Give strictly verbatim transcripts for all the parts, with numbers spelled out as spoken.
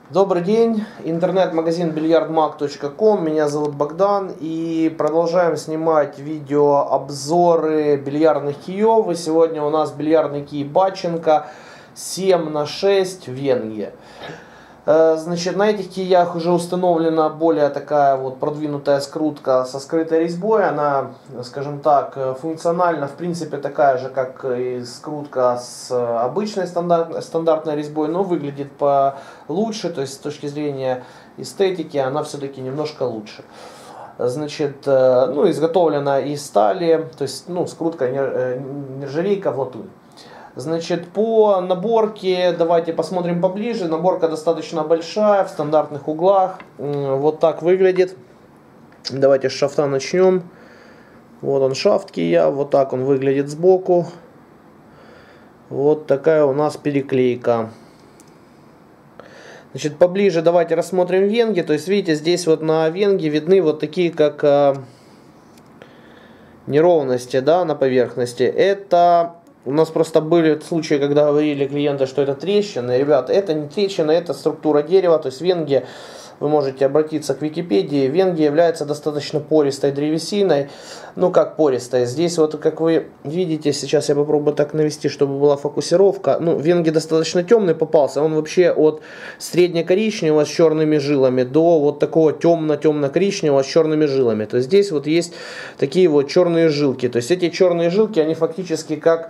Добрый день, интернет-магазин бильярд маг точка ком, меня зовут Богдан, и продолжаем снимать видео обзоры бильярдных киев. И сегодня у нас бильярдный кий Баченко семь на шесть Венгия. Значит, на этих киях уже установлена более такая вот продвинутая скрутка со скрытой резьбой. Она, скажем так, функционально в принципе такая же, как и скрутка с обычной стандарт, стандартной резьбой, но выглядит получше, то есть с точки зрения эстетики она все-таки немножко лучше. Значит, ну, изготовлена из стали, то есть, ну, скрутка нержавейка в латунь. Значит, по наборке, давайте посмотрим поближе. Наборка достаточно большая, в стандартных углах. Вот так выглядит. Давайте с шафта начнем. Вот он шафт кия, вот так он выглядит сбоку. Вот такая у нас переклейка. Значит, поближе давайте рассмотрим венги. То есть, видите, здесь вот на венге видны вот такие, как э, неровности, да, на поверхности. Это... У нас просто были случаи, когда говорили клиенты, что это трещины. Ребята, это не трещина, это структура дерева. То есть венги, вы можете обратиться к Википедии, венги является достаточно пористой древесиной. Ну как пористой? Здесь вот, как вы видите, сейчас я попробую так навести, чтобы была фокусировка. Ну, венги достаточно темный попался. Он вообще от средне-коричневого с черными жилами до вот такого темно-темно-коричневого с черными жилами. То есть здесь вот есть такие вот черные жилки. То есть эти черные жилки, они фактически как...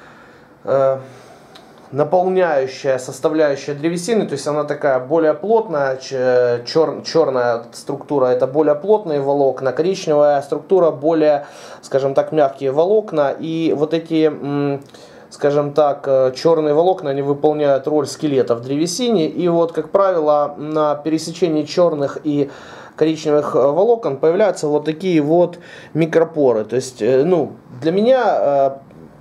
наполняющая составляющая древесины, то есть она такая более плотная, чер, черная структура это более плотные волокна, коричневая структура более, скажем так, мягкие волокна, и вот эти, скажем так, черные волокна, они выполняют роль скелета в древесине, и вот, как правило, на пересечении черных и коричневых волокон появляются вот такие вот микропоры, то есть, ну, для меня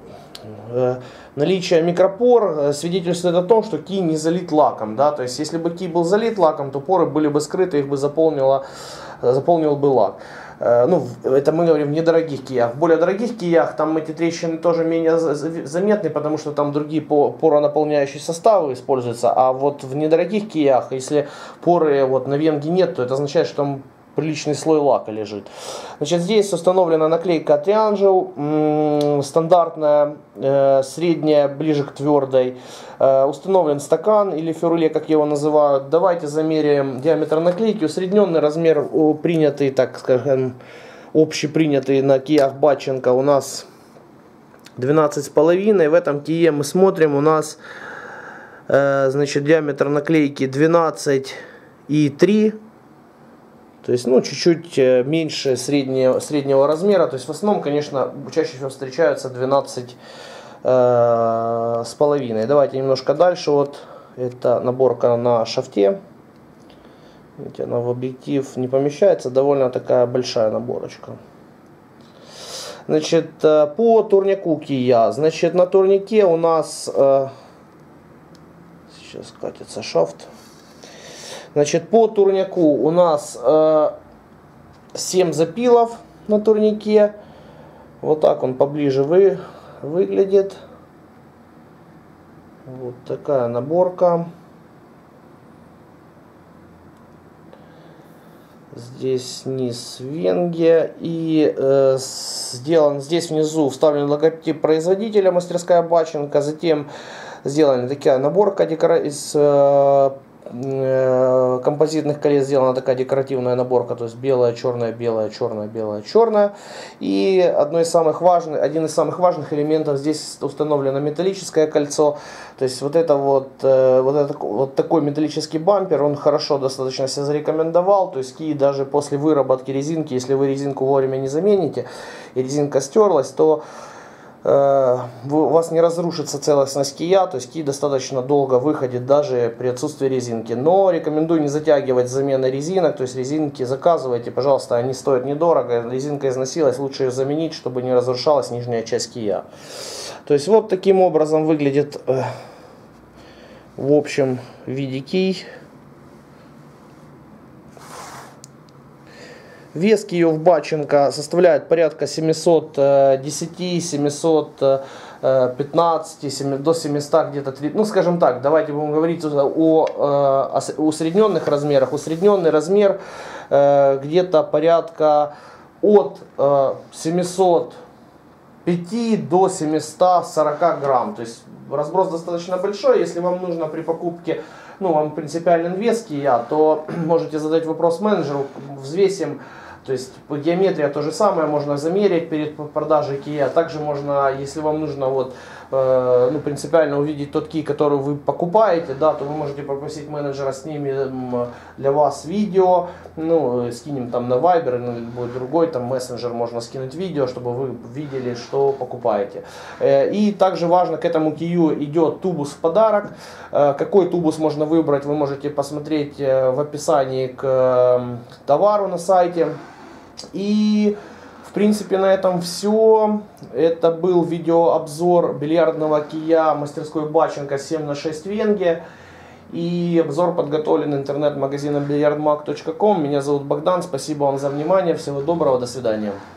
наличие микропор свидетельствует о том, что кий не залит лаком, да, то есть если бы кий был залит лаком, то поры были бы скрыты, их бы заполнило, заполнил бы лак. Ну, это мы говорим в недорогих киях. В более дорогих киях там эти трещины тоже менее заметны, потому что там другие поронаполняющие составы используются, а вот в недорогих киях, если поры вот на венге нет, то это означает, что там приличный слой лака лежит. Значит, здесь установлена наклейка от Triangel, стандартная, э, средняя, ближе к твердой. Э, установлен стакан или феруле, как его называют. Давайте замеряем диаметр наклейки. Усредненный размер, принятый, так скажем, общепринятый на киях Баченко, у нас двенадцать с половиной. В этом кие мы смотрим, у нас э, значит, диаметр наклейки двенадцать и три. То есть, ну, чуть-чуть меньше среднего, среднего размера. То есть, в основном, конечно, чаще всего встречаются двенадцать э, с половиной. Давайте немножко дальше. Вот, это наборка на шафте. Видите, она в объектив не помещается. Довольно такая большая наборочка. Значит, по турнику кия. Значит, на турнике у нас... Э, сейчас катится шафт. Значит, по турнику у нас э, семь запилов на турнике. Вот так он поближе вы, выглядит. Вот такая наборка. Здесь низ венге. И э, сделан здесь внизу вставлен логотип производителя, мастерская Баченко. Затем сделана такая наборка декора... из... Э, композитных колец сделана такая декоративная наборка, то есть белая, черная, белая, черная, белая, черная. И одно из самых важных, один из самых важных элементов здесь установлено металлическое кольцо. То есть вот это вот, вот, это, вот такой металлический бампер, он хорошо достаточно себя зарекомендовал. То есть кий даже после выработки резинки, если вы резинку вовремя не замените и резинка стерлась, то у вас не разрушится целостность кия, то есть кий достаточно долго выходит даже при отсутствии резинки. Но рекомендую не затягивать с заменой резинок, то есть резинки заказывайте, пожалуйста, они стоят недорого, резинка износилась, лучше ее заменить, чтобы не разрушалась нижняя часть кия. То есть вот таким образом выглядит в общем виде кий. Вес киев Баченко составляет порядка семьсот десять — семьсот пятнадцати до семисот, где-то, ну скажем так, давайте будем говорить о усредненных размерах. Усредненный размер где-то порядка от семисот пяти до семисот сорока грамм. То есть разброс достаточно большой. Если вам нужно при покупке, ну вам принципиален вес кия, то можете задать вопрос менеджеру, взвесим. То есть геометрия то же самое, можно замерить перед продажей кия. Также можно, если вам нужно вот, э, ну, принципиально увидеть тот ки, который вы покупаете, да, то вы можете попросить менеджера снимем для вас видео, ну, скинем там на Viber или на любой другой там мессенджер, можно скинуть видео, чтобы вы видели, что покупаете. Э, и также важно, к этому кию идет тубус в подарок. Э, какой тубус можно выбрать, вы можете посмотреть в описании к э, товару на сайте. И в принципе на этом все. Это был видеообзор бильярдного кия мастерской Баченко семь на шесть Венге. И обзор подготовлен интернет-магазином бильярдмаг точка ком. Меня зовут Богдан. Спасибо вам за внимание. Всего доброго. До свидания.